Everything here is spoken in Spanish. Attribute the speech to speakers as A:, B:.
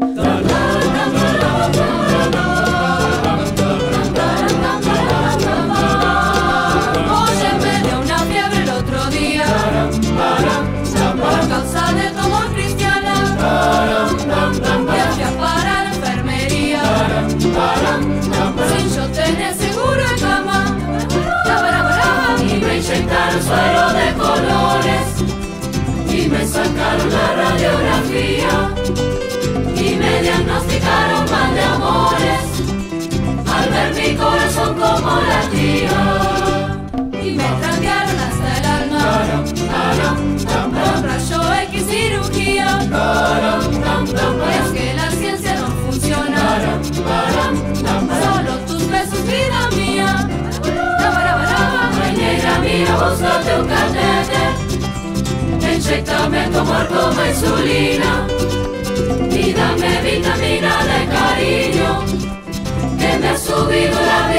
A: Oye, me dio una fiebre el otro día por causa de tu amor cristiana. Viajé para la enfermería sin yo tener seguro de cama. Y me inyectaron suero de colores y me sacaron la radiografía y me diagnosticaron mal de amores al ver mi corazón como latía. Y me traquearon hasta el alma con rayo X cirugía. Y es que la ciencia no funciona, solo tus besos, vida mía. Ay, negra mía, búscate un catéter, inyéctame tu amor como insulina y dame vitamina de cariño que me ha subido la